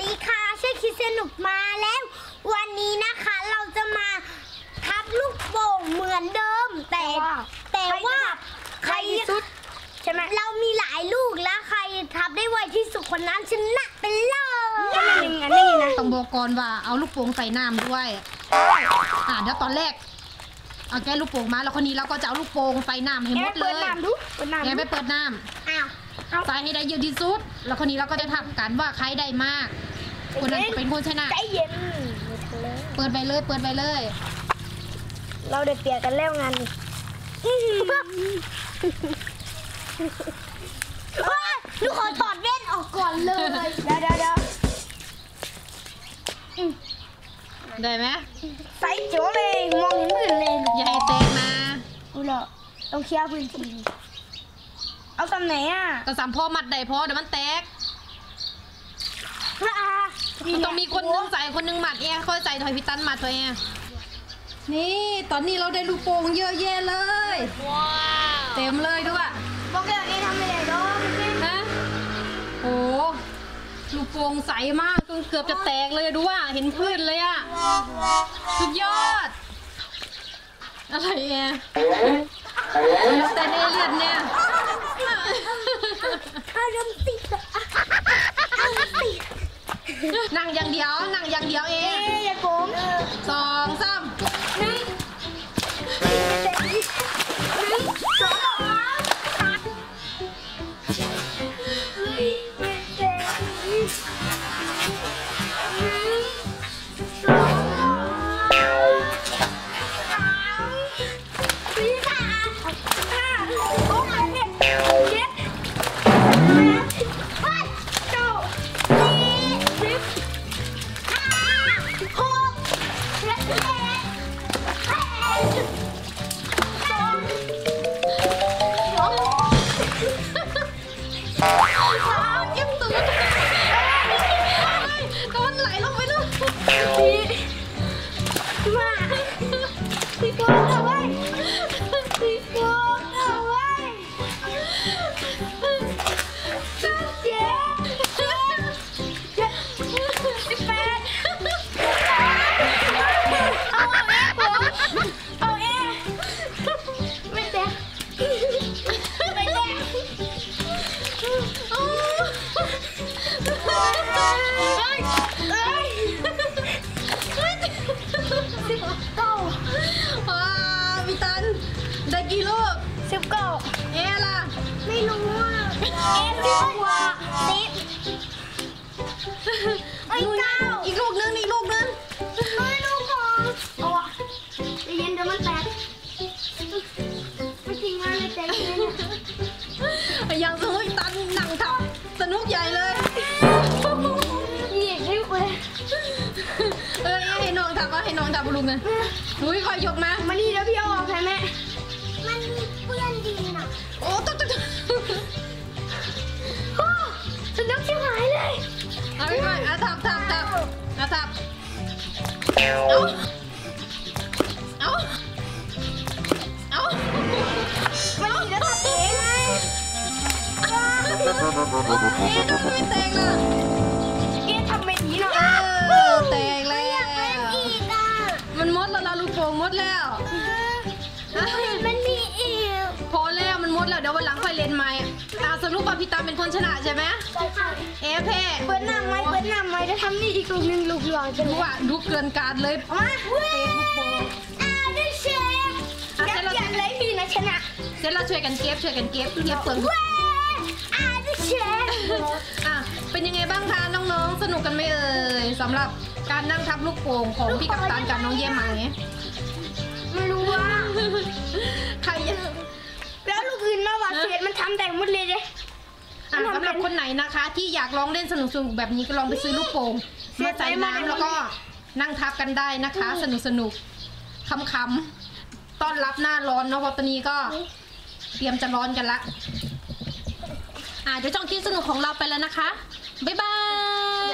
ดีค่ะชื่อคิดสนุกมาแล้ววันนี้นะคะเราจะมาทับลูกโป่งเหมือนเดิมแต่ว่าใครสุดใช่ไหมเรามีหลายลูกแล้วใครทับได้ไวที่สุดคนนั้นชนะไปเลยนี่นะต้องบอกก่อนว่าเอาลูกโป่งใส่น้ำด้วยเดี๋ยวตอนแรกเอาแก้ลูกโป่งมาแล้วคนนี้เราก็จะเอาลูกโป่งใส่น้ำให้หมดเลยแกไปเปิดน้ำใส่ให้ได้เยอะที่สุดแล้วคนนี้เราก็จะทำกันว่าใครได้มากคนนั้นเป็นคนชนะใจเย็นเปิดไปเลยเราได้เปรียบกันแล้วงานนี้ลูกขอถอดแว่นออกก่อนเลยเดี๋ยวได้ไหมใส่โจ้เลยมองเห็นพื้นเลยอย่าให้เตะนะอุ้ยเหรอต้องเคลียร์พื้นที่เอาตำไหนก็สามพ่อมัดได้พอเดี๋ยวมันแตกมันต้องมีคนนึงใส่คนนึงหมัดค่อยใส่ถอยพิตันหมัดตัวเองนี่ตอนนี้เราได้ลูกโป่งเยอะแยะเลยเต็มเลยด้วยบอกเลยเอทำไม่ได้หรอกนะโอ้ลูกโป่งใสมากจนเกือบจะแตกเลยดูว่าเห็นพื้นเลยอ่ะสุดยอดอะไรเนี่ยแต่เอเลียนเนี่ยนั่งอย่างเดียวเองอย่าโกง 2 3ได้กี่ลูก 19 เอล่ะไม่รู้ว่า10 กว่า10 อีกลูกนึงลูกของเอาอ่ะใจเย็นเดี๋ยวมันแตกไม่จริงว่าเลยใจเย็นอย่างสนุกตันหนังทับสนุกใหญ่เลยเหนียดริ้วเลยให้น้องทับก็ให้น้องทับลุงเลยนุ้ยคอยยกมานี่เดี๋ยวพี่เอาออกแม่มันมีเปื้อนดินอ่ะโอ้ตุ๊ดสนุกชิบหายเลยเอาไปทับเอามันมีแล้วทับเองไม่แตกเลยทำไม่ดีเนาะแตกแล้วอยากเล่นอีกมันมดแล้วลูกโป่งมดแล้วมันมีอีกพอแล้วมันมดแล้วเดี๋ยววันหลังค่อยเล่นใหม่สรุปว่าพี่ตาเป็นคนชนะใช่ไหมแพ้เปิดหน้าไม้จะทำนี่อีกลูกนึงลูกหล่อจะรู้ว่าดูเกินการเลยมาเตะลูกโป่งได้เชฟอยากเลยพี่นะชนะเสร็จเราช่วยกันเก็บเปลืองได้เชฟเป็นยังไงบ้างคะน้องๆสนุกกันไหมเอ่ยสำหรับการนั่งทับลูกโป่งของพี่กัปตันกับน้องเยี่ยมไหมไม่รู้ว่าใครแล้วลูกอื่นมาว่าเศษมันทำแต่หมดเลยสำหรับคนไหนนะคะที่อยากลองเล่นสนุกแบบนี้ก็ลองไปซื้อลูกโป่งมาใส่น้ำแล้วก็นั่งทับกันได้นะคะสนุกคำๆต้อนรับหน้าร้อนเนาะเพราะตอนนี้ก็เตรียมจะร้อนกันละเดี๋ยวจ้องคิดสนุกของเราไปแล้วนะคะบ๊ายบาย